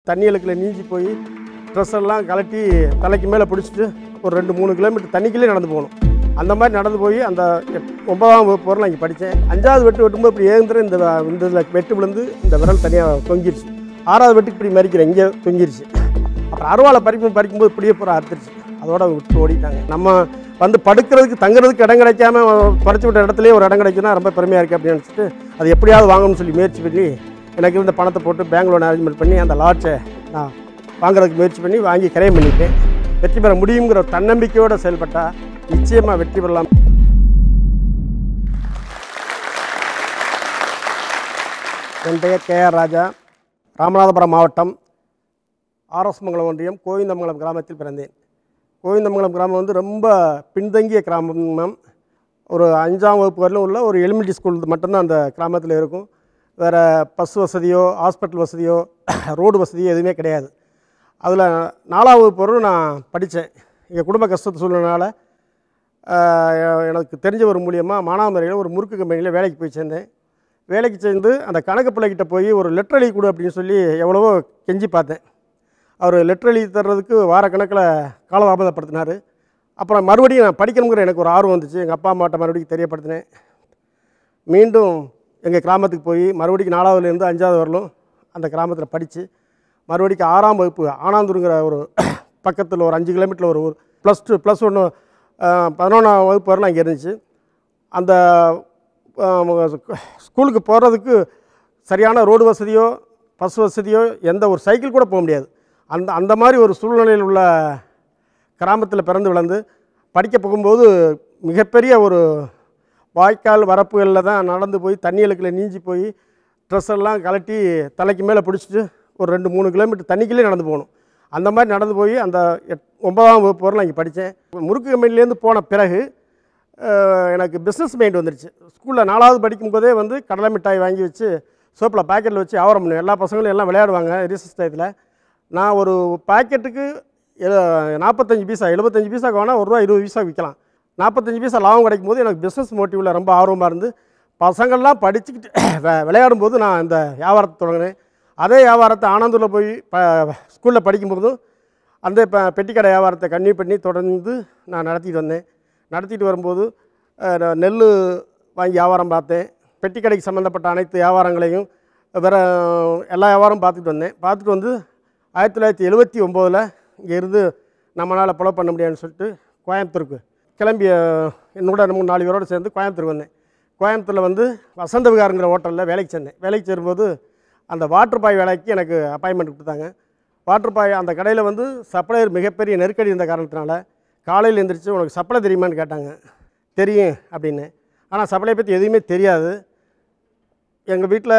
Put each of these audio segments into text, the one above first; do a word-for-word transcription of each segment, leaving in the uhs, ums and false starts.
தண்ணிகளுக்குள்ள நீஞ்சி போய் ட்ரெஸ் எல்லாம் கலட்டி தலைக்கு மேலே பிடிச்சிட்டு ஒரு ரெண்டு மூணு கிலோமீட்டர் தண்ணிக்குள்ளே நடந்து போகணும். அந்த மாதிரி நடந்து போய் அந்த ஒன்பதாம் வகுப்பு வரலாம் இங்கே படித்தேன். அஞ்சாவது வெட்டு வெட்டும்போது இப்படி ஏந்திர இந்த இந்த வெட்டு விழுந்து இந்த விரல் தனியாக தொங்கிருச்சு. ஆறாவது வெட்டுக்கு இப்படி மறிக்கிறேன், இங்கே தொங்கிருச்சு. அப்புறம் அருவாளை பறிக்கும் பறிக்கும்போது இப்படியே பூரா அறுத்துருச்சு. அதோட விட்டு ஓடிட்டாங்க. நம்ம வந்து படுக்கிறதுக்கு தங்குறதுக்கு இடம் கிடைக்காம பறிச்சு விட்ட இடத்துலேயே ஒரு இடம் கிடைக்குன்னா ரொம்ப பெருமையாக இருக்குது அப்படின்னு நினச்சிட்டு அது எப்படியாவது வாங்கணும்னு சொல்லி முயற்சி பண்ணி எனக்கு இருந்த பணத்தை போட்டு பேங்க் லோன் அரேஞ்ச்மெண்ட் பண்ணி அந்த லாட்சை நான் வாங்குறதுக்கு முயற்சி பண்ணி வாங்கி கிரையம் பண்ணிட்டேன். வெற்றி பெற முடியுங்கிற தன்னம்பிக்கையோடு செயல்பட்டால் நிச்சயமாக வெற்றி பெறலாம். என் பெயர் கே ஆர் ராஜா. ராமநாதபுரம் மாவட்டம் ஆர்எஸ்மங்கலம் ஒன்றியம் கோவிந்தமங்கலம் கிராமத்தில் பிறந்தேன். கோவிந்தமங்கலம் கிராமம் வந்து ரொம்ப பின்தங்கிய கிராமம். ஒரு அஞ்சாம் வகுப்பு வரலும் உள்ள ஒரு எலிமெண்ட்ரி ஸ்கூல் மட்டும்தான் அந்த கிராமத்தில் இருக்கும். வேறு பஸ் வசதியோ ஹாஸ்பிட்டல் வசதியோ ரோடு வசதியோ எதுவுமே கிடையாது. அதில் நாலாம் வகுப்பு வரையும் நான் படித்தேன். எங்கள் குடும்ப கஷ்டத்து சூழ்நிலைனால எனக்கு தெரிஞ்சவர் மூலியமாக மானாமதுரையில் ஒரு முறுக்கு கம்பெனியில் வேலைக்கு போய் சேர்ந்தேன். வேலைக்கு சேர்ந்து அந்த கணக்கு பிள்ளைகிட்ட போய் ஒரு லெட்டர் எழுதி கொடு அப்படின்னு சொல்லி எவ்வளவோ கெஞ்சி பார்த்தேன். அவர் லெட்டர் எழுதி தர்றதுக்கு வாரக்கணக்கில் காலதாமதப்படுத்தினார். அப்புறம் மறுபடியும் நான் படிக்கணுங்கிற எனக்கு ஒரு ஆர்வம் வந்துச்சு. எங்கள் அப்பா அம்மாட்ட மறுபடியும் தெரியப்படுத்தினேன். மீண்டும் எங்கள் கிராமத்துக்கு போய் மறுபடியும் நாலாவதுலேருந்து அஞ்சாவது வரலும் அந்த கிராமத்தில் படித்து மறுபடியும் ஆறாம் வகுப்பு ஆனாந்தூருங்கிற ஒரு பக்கத்தில் ஒரு அஞ்சு கிலோமீட்டரில் ஒரு ஊர் ப்ளஸ் டூ ப்ளஸ் ஒன்று பதினொன்றாம் வகுப்பு வரலாம் அங்கே இருந்துச்சு. அந்த ஸ்கூலுக்கு போகிறதுக்கு சரியான ரோடு வசதியோ பஸ் வசதியோ எந்த ஒரு சைக்கிள் கூட போக முடியாது. அந்த அந்த மாதிரி ஒரு சூழ்நிலையில் உள்ள கிராமத்தில் பிறந்து விளந்து படிக்க போகும்போது மிகப்பெரிய ஒரு வாய்க்கால் வரப்புகளில் தான் நடந்து போய் தண்ணிகளுக்குள்ள நீஞ்சி போய் ட்ரெஸ் எல்லாம் கலட்டி தலைக்கு மேலே பிடிச்சிட்டு ஒரு ரெண்டு மூணு கிலோமீட்டர் தண்ணிக்குள்ளே நடந்து போகணும். அந்த மாதிரி நடந்து போய் அந்த எட் ஒன்பதாம் வகுப்பு வரலாம் இங்கே படித்தேன். முறுக்கு கம்பெனிலேருந்து போன பிறகு எனக்கு பிஸ்னஸ் மைண்ட் வந்துடுச்சு. ஸ்கூலில் நாலாவது படிக்கும்போதே வந்து கடலை மிட்டாய் வாங்கி வச்சு சோப்பில் பாக்கெட்டில் வச்சு வியாபாரம் பண்ணுவேன். எல்லா பசங்களும் எல்லாம் விளையாடுவாங்க ரிசர்ச் டயத்தில். நான் ஒரு பாக்கெட்டுக்கு நாற்பத்தஞ்சு பைசா எழுபத்தஞ்சு பைசாக்கு வேணால் ஒரு ரூபா இருபது பைசா விற்கலாம். நாற்பத்தஞ்சு பைசா லாபம் கிடைக்கும் போது எனக்கு பிஸ்னஸ் மோட்டிவில் ரொம்ப ஆர்வமாக இருந்து பசங்கள்லாம் படிச்சுக்கிட்டு விளையாடும்போது நான் இந்த வியாபாரத்தை தொடங்கினேன். அதே வியாபாரத்தை ஆனந்தூரில் போய் ப ஸ்கூலில் படிக்கும்போதும் அந்த இப்போ பெட்டிக்கடை வியாபாரத்தை கன்னியூ பண்ணி தொடர்ந்து நான் நடத்திட்டு வந்தேன். நடத்திட்டு வரும்போது நெல் வாங்கி வியாபாரம் பார்த்தேன். பெட்டிக்கடைக்கு சம்மந்தப்பட்ட அனைத்து வியாபாரங்களையும் வேறு எல்லா வியாபாரமும் பார்த்துட்டு வந்தேன். பார்த்துட்டு வந்து ஆயிரத்தி தொள்ளாயிரத்தி எழுபத்தி ஒம்போதில் இங்கே இருந்து நம்மளால் புலவு பண்ண முடியாதுன்னு சொல்லிட்டு கோயம்புத்தூருக்கு கிளம்பி என்னோட மூணு நாலு பேரோடு சேர்ந்து கோயம்புத்தூர் வந்தேன். கோயம்புத்தூரில் வந்து வசந்த விகாரங்கிற ஹோட்டலில் வேலைக்கு சேர்ந்தேன். வேலைக்கு சேரும்போது அந்த வாட்டர் பாய் வேலைக்கு எனக்கு அப்பாயின்மெண்ட் கொடுத்தாங்க. வாட்டர் பாய் அந்த கடையில் வந்து சப்ளையர் மிகப்பெரிய நெருக்கடி இருந்த காரணத்தினால காலையில் எழுந்திரிச்சு உனக்கு சப்ளை தெரியுமான்னு கேட்டாங்க. தெரியும் அப்படின்னு. ஆனால் சப்ளை பற்றி எதுவுமே தெரியாது. எங்கள் வீட்டில்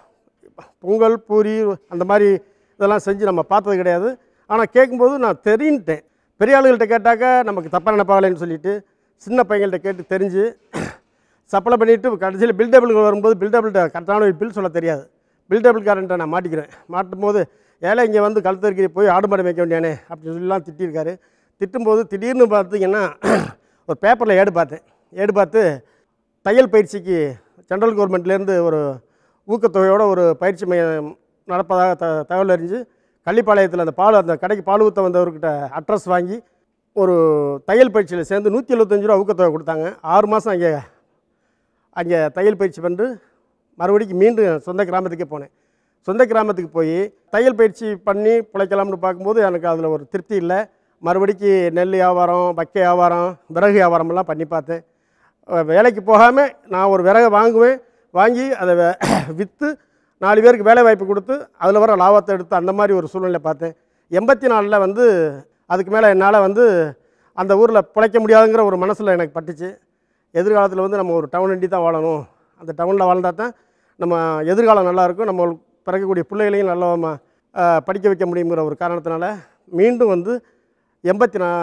பொங்கல் பூரி அந்த மாதிரி இதெல்லாம் செஞ்சு நம்ம பார்த்தது கிடையாது. ஆனால் கேட்கும்போது நான் தெரிஞ்சுட்டேன். பெரிய ஆளுகள்கிட்ட கேட்டாக்கா நமக்கு தப்பாக நினைப்பாங்களேன்னு சொல்லிவிட்டு சின்ன பையங்கள்கிட்ட கேட்டு தெரிஞ்சு சப்ளை பண்ணிவிட்டு கடைசியில் பில் டேபிளுக்கு வரும்போது பில் டேபிள்கிட்ட கரெக்டான ஒரு பில் சொல்ல தெரியாது. பில் டேபிள்காரன்ட்ட நான் மாட்டிக்கிறேன். மாட்டும் போது ஏழை இங்கே வந்து கழுத்தறிக்கை போய் ஆடு மாடு மேய்க்க வேண்டியானே அப்படின்னு சொல்லலாம் திட்டிருக்காரு. திட்டும்போது திடீர்னு பார்த்திங்கன்னா ஒரு பேப்பரில் ஏடு பார்த்தேன். ஏடு பார்த்து தையல் பயிற்சிக்கு சென்ட்ரல் கவர்மெண்ட்லேருந்து ஒரு ஊக்கத்தொகையோடு ஒரு பயிற்சி மையம் நடப்பதாக த தகவல் அறிஞ்சு கள்ளிப்பாளையத்தில் அந்த பால் அந்த கடைக்கு பால் ஊற்ற வந்தவர்கிட்ட அட்ரஸ் வாங்கி ஒரு தையல் பயிற்சியில் சேர்ந்து நூற்றி எழுபத்தஞ்சு ரூபா ஊக்கத்தொகை கொடுத்தாங்க. ஆறு மாதம் அங்கே அங்கே தையல் பயிற்சி பண்ணி மறுபடியும் மீண்டும் சொந்த கிராமத்துக்கே போனேன். சொந்த கிராமத்துக்கு போய் தையல் பயிற்சி பண்ணி பிழைக்கலாம்னு பார்க்கும்போது எனக்கு அதில் ஒரு திருப்தி இல்லை. மறுபடிக்கு நெல் வியாபாரம் பக்கை வியாபாரம் விறகு வியாபாரமெல்லாம் பண்ணி பார்த்தேன். வேலைக்கு போகாமல் நான் ஒரு விறகை வாங்குவேன். வாங்கி அதை விற்று நாலு பேருக்கு வேலை வாய்ப்பு கொடுத்து அதில் வர லாபத்தை எடுத்து அந்த மாதிரி ஒரு சூழ்நிலை பார்த்தேன். எண்பத்தி நாலில் வந்து அதுக்கு மேலே என்னால் வந்து அந்த ஊரில் பிழைக்க முடியாதுங்கிற ஒரு மனசில் எனக்கு பட்டுச்சு. எதிர்காலத்தில் வந்து நம்ம ஒரு டவுன் அண்டி தான் வாழணும். அந்த டவுனில் வாழ்ந்தால் தான் நம்ம எதிர்காலம் நல்லாயிருக்கும். நம்ம பிறக்கக்கூடிய பிள்ளைகளையும் நல்லா படிக்க வைக்க முடியுங்கிற ஒரு காரணத்தினால மீண்டும் வந்து எண்பத்தி நா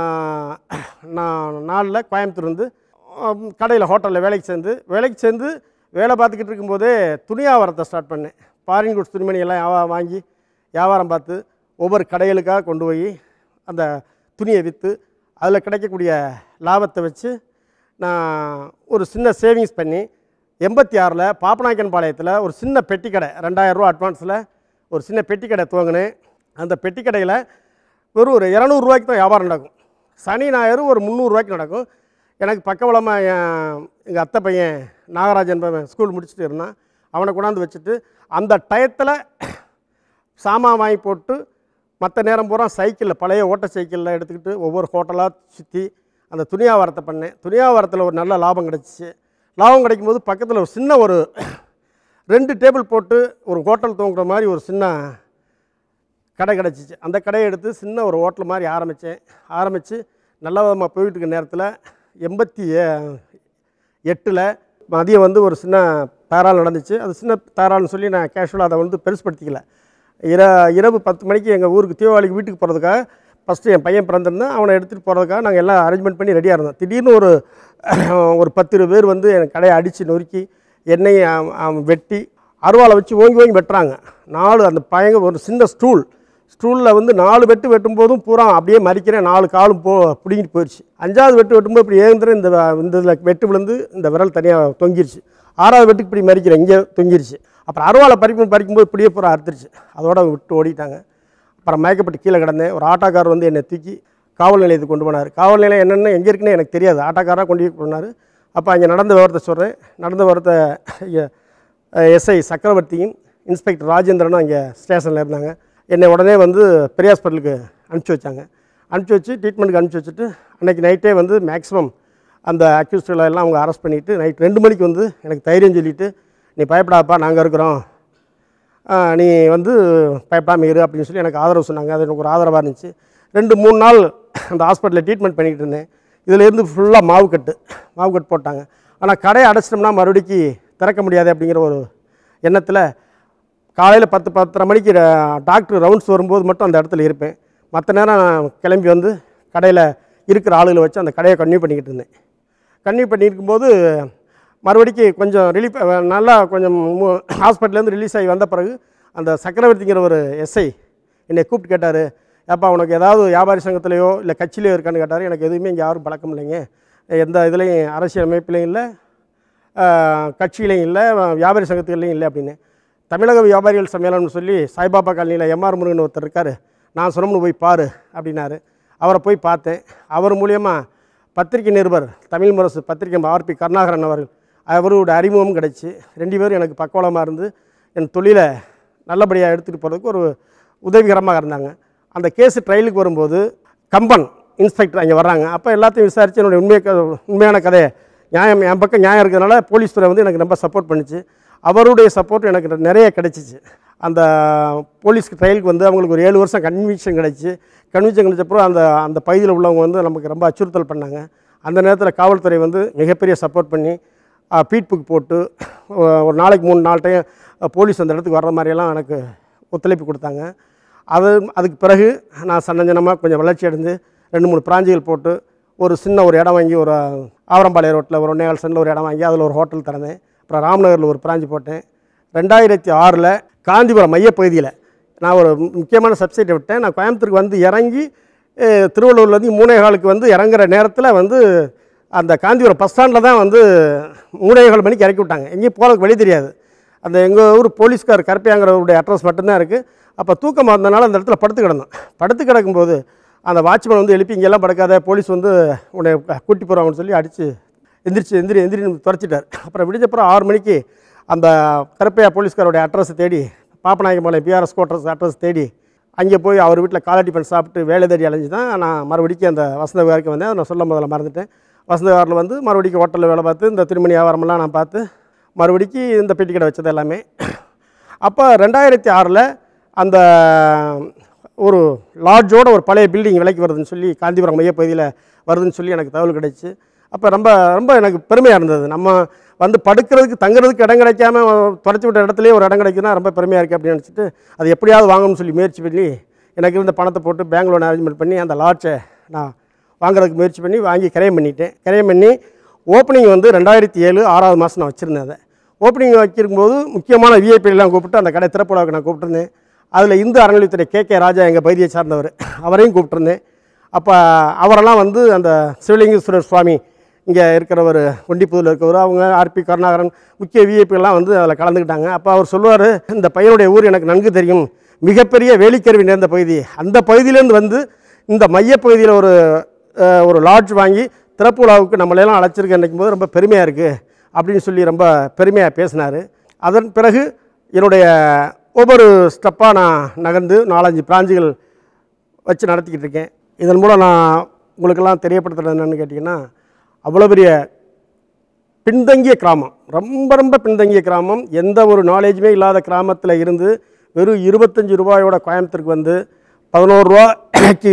நான் நாலில் கோயம்புத்தூர் வந்து கடையில் ஹோட்டலில் வேலைக்கு சேர்ந்து வேலைக்கு சேர்ந்து வேலை பார்த்துக்கிட்டு இருக்கும்போதே துணி வியாபாரத்தை ஸ்டார்ட் பண்ணேன். ஃபாரின் குட்ஸ் துணிமணியெல்லாம் வாங்கி வியாபாரம் பார்த்து ஒவ்வொரு கடைகளுக்காக கொண்டு போய் அந்த துணியை விற்று அதில் கிடைக்கக்கூடிய லாபத்தை வச்சு நான் ஒரு சின்ன சேவிங்ஸ் பண்ணி எண்பத்தி ஆறில் பாப்பநாயக்கன் பாளையத்தில் ஒரு சின்ன பெட்டி கடை ரெண்டாயிரம் ரூபா அட்வான்ஸில் ஒரு சின்ன பெட்டி கடை துவங்கினேன். அந்த பெட்டி கடையில் வெறும் ஒரு இரநூறுவாய்க்கு தான் வியாபாரம் நடக்கும். சனி ஞாயிறு ஒரு முந்நூறுரூவாய்க்கு நடக்கும். எனக்கு பக்கபலமாக என் எங்கள் அத்தை பையன் நாகராஜன் ஸ்கூல் முடிச்சுட்டு இருந்தான். அவனை கொண்டாந்து வச்சுட்டு அந்த டயத்தில் சாமான் வாங்கி போட்டு மற்ற நேரம் பூரா சைக்கிளில் பழைய ஓட்ட சைக்கிளில் எடுத்துக்கிட்டு ஒவ்வொரு ஹோட்டலாக சுற்றி அந்த துணி வியாபாரத்தை பண்ணேன். துணி வியாபாரத்தில் ஒரு நல்ல லாபம் கிடச்சிச்சு. லாபம் கிடைக்கும்போது பக்கத்தில் ஒரு சின்ன ஒரு ரெண்டு டேபிள் போட்டு ஒரு ஹோட்டல் தூங்குற மாதிரி ஒரு சின்ன கடை கிடச்சிச்சு. அந்த கடையை எடுத்து சின்ன ஒரு ஹோட்டல் மாதிரி ஆரம்பித்தேன். ஆரம்பித்து நல்ல விதமாக போயிட்டு இருக்க நேரத்தில் எண்பத்தி எட்டில் மதியம் வந்து ஒரு சின்ன தகராறு நடந்துச்சு. அது சின்ன தகராறுன்னு சொல்லி நான் கேஷுவலாக அதை வந்து பெருசுப்படுத்திக்கல. இர இரவு பத்து மணிக்கு எங்கள் ஊருக்கு தீபாவளிக்கு வீட்டுக்கு போகிறதுக்காக ஃபஸ்ட்டு என் பையன் பிறந்திருந்தேன். அவனை எடுத்துகிட்டு போகிறதுக்காக நாங்கள் எல்லாம் அரேஞ்ச்மெண்ட் பண்ணி ரெடியாக இருந்தோம். திடீர்னு ஒரு ஒரு பத்து இருபது பேர் வந்து என் கடையை அடித்து நொறுக்கி எண்ணெயை வெட்டி அருவாளை வச்சு ஓங்கி ஓங்கி வெட்டுறாங்க. நாலு அந்த பயங்க ஒரு சின்ன ஸ்டூல் ஸ்டூலில் வந்து நாலு வெட்டு வெட்டும்போதும் பூரா அப்படியே மறிக்கிறேன். நாலு காலும் போ பிடிங்கிட்டு போயிடுச்சு. அஞ்சாவது வெட்டு வெட்டும்போது இப்படி ஏந்திர இந்த இந்த இதில் வெட்டு விழுந்து இந்த விரல் தனியாக தொங்கிருச்சு. ஆறாவது வெட்டுக்கு இப்படி மறிக்கிறேன், இங்கே தொங்கிருச்சு. அப்புறம் அருவாளை பறிக்கும் பறிக்கும்போது இப்படியே பூரா அறுத்துருச்சு. அதோட விட்டு ஓடிட்டாங்க. அப்புறம் மயக்கப்பட்டு கீழே கிடந்தேன். ஒரு ஆட்டோக்கார் வந்து என்னை தூக்கி காவல் நிலையத்துக்கு கொண்டு போனார். காவல் நிலையம் என்னென்ன எங்கே இருக்குன்னு எனக்கு தெரியாது. ஆட்டோக்காராக கொண்டு போய் போனார். அப்போ அங்கே நடந்த விவரத்தை சொல்கிறேன். நடந்த விவரத்தை எஸ்ஐ சக்கரவர்த்தியும் இன்ஸ்பெக்டர் ராஜேந்திரனும் அங்கே ஸ்டேஷனில் இருந்தாங்க. என்னை உடனே வந்து பெரிய ஹாஸ்பிட்டலுக்கு அனுப்பிச்சி வச்சாங்க. அனுப்பிச்சி வச்சு ட்ரீட்மெண்ட்டுக்கு அனுப்பிச்சி வச்சுட்டு அன்றைக்கி நைட்டே வந்து மேக்ஸிமம் அந்த அக்யூஸ்டில் எல்லாம் அவங்க அரெஸ்ட் பண்ணிவிட்டு நைட் ரெண்டு மணிக்கு வந்து எனக்கு தைரியம் சொல்லிவிட்டு, நீ பயப்படாப்பா, நாங்கள் இருக்கிறோம், நீ வந்து பயப்படாமல் இரு அப்படின்னு சொல்லி எனக்கு ஆதரவு சொன்னாங்க. அது எனக்கு ஒரு ஆதரவாக இருந்துச்சு. ரெண்டு மூணு நாள் அந்த ஹாஸ்பிட்டலில் ட்ரீட்மெண்ட் பண்ணிக்கிட்டு இருந்தேன். இதிலேருந்து ஃபுல்லாக மாவு கட்டு மாவு கட்டு போட்டாங்க. ஆனால் கடையை அடைச்சிட்டோம்னா மறுபடிக்கு திறக்க முடியாது அப்படிங்கிற ஒரு எண்ணத்தில் காலையில் பத்து பத்தரை மணிக்கு டாக்டர் ரவுண்ட்ஸ் வரும்போது மட்டும் அந்த இடத்துல இருப்பேன். மற்ற நேரம் நான் கிளம்பி வந்து கடையில் இருக்கிற ஆளுகளை வச்சு அந்த கடையை கன்டினியூ பண்ணிக்கிட்டு இருந்தேன். கன்டினியூ பண்ணியிருக்கும்போது மறுபடிக்கு கொஞ்சம் ரிலீஃப் நல்லா கொஞ்சம் ஹாஸ்பிட்டல்லேருந்து ரிலீஸ் ஆகி வந்த பிறகு அந்த சக்கரவர்த்திங்கிற ஒரு எஸ்ஐ என்னை கூப்பிட்டு கேட்டார், ஏப்பா உனக்கு ஏதாவது வியாபாரி சங்கத்திலையோ இல்லை கட்சியிலையோ இருக்கான்னு கேட்டார். எனக்கு எதுவுமே இங்கே யாரும் பழக்கம் இல்லைங்க, எந்த இதுலேயும் அரசியல் அமைப்புலையும் இல்லை, கட்சியிலையும் இல்லை, வியாபாரி சங்கத்துலையும் இல்லை அப்படின்னு. தமிழக வியாபாரிகள் சம்மேளனம்னு சொல்லி சாய்பாபா காலனியில் எம்ஆர் முருகன் ஒருத்தர் இருக்கார், நான் சொன்னோம்னு போய் பாரு அப்படின்னாரு. அவரை போய் பார்த்தேன். அவர் மூலியமாக பத்திரிகை நிருபர் தமிழ் முரசு பத்திரிகை ஆர்பி கருணாகரன் அவர்கள் அவரோட அறிமுகம் கிடச்சி ரெண்டு பேரும் எனக்கு பக்கவலமாக இருந்து என் தொழிலை நல்லபடியாக எடுத்துகிட்டு போகிறதுக்கு ஒரு உதவிகரமாக இருந்தாங்க. அந்த கேஸு ட்ரையலுக்கு வரும்போது கம்பன் இன்ஸ்பெக்டர் அங்கே வர்றாங்க. அப்போ எல்லாத்தையும் விசாரித்து என்னுடைய உண்மை உண்மையான கதையை நியாயம் என் பக்கம் நியாயம் இருக்கிறதுனால போலீஸ் துறை வந்து எனக்கு ரொம்ப சப்போர்ட் பண்ணிச்சு. அவருடைய சப்போர்ட் எனக்கு நிறைய கிடச்சிச்சு. அந்த போலீஸ்க்கு ட்ரையலுக்கு வந்து அவங்களுக்கு ஒரு ஏழு வருஷம் கன்விக்ஷன் கிடச்சி. கன்விக்ஷன் கிடச்சப்போ அந்த அந்த பகுதியில் உள்ளவங்க வந்து நமக்கு ரொம்ப அச்சுறுத்தல் பண்ணாங்க. அந்த நேரத்தில் காவல்துறை வந்து மிகப்பெரிய சப்போர்ட் பண்ணி பீட் புக் போட்டு ஒரு நாளைக்கு மூணு நாலு டைம் போலீஸ் அந்த இடத்துக்கு வர்ற மாதிரியெல்லாம் எனக்கு ஒத்துழைப்பு கொடுத்தாங்க. அது அதுக்கு பிறகு நான் சன்னஞ்சனமாக கொஞ்சம் வளர்ச்சி அடைந்து ரெண்டு மூணு பிராஞ்சுகள் போட்டு ஒரு சின்ன ஒரு இடம் வாங்கி ஒரு ஆவரம்பாளையம் ரோட்டில் ஒரு ஒன்றே கால் சென்டில் ஒரு இடம் வாங்கி அதில் ஒரு ஹோட்டல் திறந்தேன். அப்புறம் ராம்நகரில் ஒரு பிராஞ்சு போட்டேன். ரெண்டாயிரத்தி ஆறில் காந்திபுரம் மையப்பகுதியில் நான் ஒரு முக்கியமான சப்சைட்டை விட்டேன். நான் கோயம்புத்தூருக்கு வந்து இறங்கி திருவள்ளூர்லேருந்து மூணே காலுக்கு வந்து இறங்குற நேரத்தில் வந்து அந்த காந்திபுரம் பஸ் ஸ்டாண்டில் தான் வந்து மூணே கால் மணிக்கு இறக்கி விட்டாங்க. எங்கேயும் போகிறதுக்கு வழி தெரியாது. அந்த எங்கள் ஊர் போலீஸ்கார் கருப்பையாங்கிறவருடைய அட்ரஸ் மட்டும்தான் இருக்குது. அப்போ தூக்கமாக இருந்தனால அந்த இடத்துல படுத்து கிடந்தோம். படுத்து கிடக்கும்போது அந்த வாட்ச்மேன் வந்து எழுப்பி இங்கெல்லாம் படுக்காத, போலீஸ் வந்து உன்னை கூட்டி போகிறாங்கன்னு சொல்லி அடித்து எந்திரிச்சு எந்திரி எந்திரி துரைச்சிட்டார். அப்புறம் விடிஞ்சப்புறம் ஆறு மணிக்கு அந்த கருப்பையா போலீஸ்காரோடைய அட்ரஸை தேடி பாப்பநாயக்கம்பாளையம் பிஆர்எஸ் கோட்ரஸ் அட்ரஸ் தேடி அங்கே போய் அவர் வீட்டில் காலை டிஃபன் சாப்பிட்டு வேலை தேடி அலைஞ்சு தான் நான் மறுபடிக்கும் அந்த வசந்த விகாருக்கு வந்தேன். நான் சொல்ல முதல்ல மறந்துட்டேன். வசந்த விகாரில் வந்து மறுபடிக்கும் ஹோட்டலில் வேலை பார்த்து இந்த திருமணி வியாபாரமெல்லாம் நான் பார்த்து மறுபடிக்கு இந்த பெட்டி கடை வச்சது எல்லாமே. அப்போ ரெண்டாயிரத்தி ஆறில் அந்த ஒரு லாட்ஜோட ஒரு பழைய பில்டிங் விலைக்கு வருதுன்னு சொல்லி காந்திபுரம் மையப்பகுதியில் வருதுன்னு சொல்லி எனக்கு தகவல் கிடைச்சி அப்போ ரொம்ப ரொம்ப எனக்கு பெருமையாக இருந்தது. நம்ம வந்து படுக்கிறதுக்கு தங்குறதுக்கு இடம் கிடைக்காம தொலைச்சி விட்ட இடத்துலேயே ஒரு இடம் கிடைக்குன்னா ரொம்ப பெருமையாக இருக்குது அப்படின்னு நினச்சிட்டு அது எப்படியாவது வாங்கணும்னு சொல்லி முயற்சி பண்ணி எனக்கு இருந்த பணத்தை போட்டு பேங்க் லோன் அரேஞ்ச்மெண்ட் பண்ணி அந்த லாட்ஜை நான் வாங்குறதுக்கு முயற்சி பண்ணி வாங்கி கிரையம் பண்ணிட்டேன். கிரையம் பண்ணி ஓப்பனிங் வந்து ரெண்டாயிரத்தி ஏழு ஆறாவது மாதம் நான் வச்சுருந்தேன். அதை ஓப்பனிங் வைக்கும்போது முக்கியமான விஐபிலாம் கூப்பிட்டு அந்த கடை திறப்புடாவுக்கு நான் கூப்பிட்டுருந்தேன். அதில் இந்து அறநிலையத்துறை கே கே ராஜா எங்கள் பகுதியை சார்ந்தவர், அவரையும் கூப்பிட்டுருந்தேன். அப்போ அவரெல்லாம் வந்து அந்த சிவலிங்கேஸ்வரர் சுவாமி இங்கே இருக்கிறவர் ஒண்டிப்புதில் இருக்கிறவர், அவங்க ஆர்பி கருணாகரன் முக்கிய விஐபிகள்லாம் வந்து அதில் கலந்துக்கிட்டாங்க. அப்போ அவர் சொல்லுவார், இந்த பையனுடைய ஊர் எனக்கு நன்கு தெரியும், மிகப்பெரிய வேலிக்கருவி நேர்ந்த பகுதி. அந்த பகுதியிலேருந்து வந்து இந்த மையப்பகுதியில் ஒரு ஒரு லாட்ஜ் வாங்கி திறப்பு விழாவுக்கு நம்மளையெல்லாம் அழைச்சிருக்க நினைக்கும் போது ரொம்ப பெருமையாக இருக்குது அப்படின்னு சொல்லி ரொம்ப பெருமையாக பேசினார். அதன் பிறகு என்னுடைய ஒவ்வொரு ஸ்டெப்பாக நான் நகர்ந்து நாலஞ்சு பிராஞ்சுகள் வச்சு நடத்திக்கிட்டு இருக்கேன். இதன் மூலம் நான் உங்களுக்கெல்லாம் தெரியப்படுத்துறது என்னென்னு கேட்டிங்கன்னா, அவ்வளோ பெரிய பின்தங்கிய கிராமம், ரொம்ப ரொம்ப பின்தங்கிய கிராமம், எந்த ஒரு நாலேஜுமே இல்லாத கிராமத்தில் இருந்து வெறும் இருபத்தஞ்சி ரூபாயோட கோயம்புத்தூருக்கு வந்து பதினோரு ரூபாய்க்கு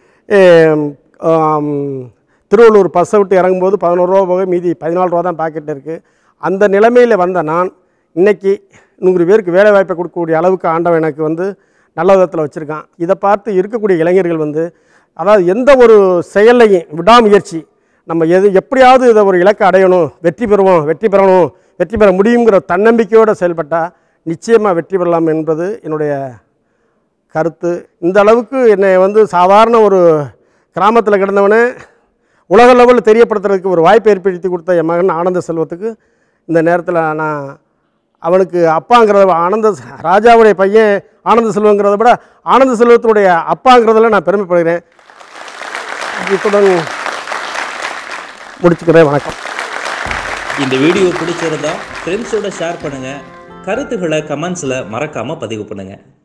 திருவள்ளூர் பஸ்ஸை விட்டு இறங்கும்போது பதினோரு ரூபா போக மீதி பதினாலு ரூபா தான் பாக்கெட் இருக்குது. அந்த நிலைமையில் வந்த நான் இன்றைக்கி நூறு பேருக்கு வேலை வாய்ப்பை கொடுக்கக்கூடிய அளவுக்கு ஆண்டவன் எனக்கு வந்து நல்ல விதத்தில் வச்சுருக்கான். இதை பார்த்து இருக்கக்கூடிய இளைஞர்கள் வந்து அதாவது எந்த ஒரு செயலையும் விடாமுயற்சி, நம்ம எது எப்படியாவது இதை ஒரு இலக்கை அடையணும், வெற்றி பெறுவோம், வெற்றி பெறணும், வெற்றி பெற முடியுங்கிற தன்னம்பிக்கையோடு செயல்பட்டால் நிச்சயமாக வெற்றி பெறலாம் என்பது என்னுடைய கருத்து. இந்த அளவுக்கு என்னை வந்து சாதாரண ஒரு கிராமத்தில் கிடந்தவனே உலக லெவலில் தெரியப்படுத்துறதுக்கு ஒரு வாய்ப்பை ஏற்படுத்தி கொடுத்த என் மகன் ஆனந்த செல்வத்துக்கு இந்த நேரத்தில் நான் அவனுக்கு அப்பாங்கிறத, ஆனந்த ராஜாவுடைய பையன் ஆனந்த செல்வங்கிறத விட ஆனந்த செல்வத்தினுடைய அப்பாங்கிறதில் நான் பெருமைப்படுகிறேன். இத்துடன் முடிச்சுக்கிறேன். வணக்கம். இந்த வீடியோ பிடிச்சிருந்தா ஃப்ரெண்ட்ஸோட ஷேர் பண்ணுங்கள். கருத்துக்களை கமெண்ட்ஸில் மறக்காமல் பதிவு பண்ணுங்கள்.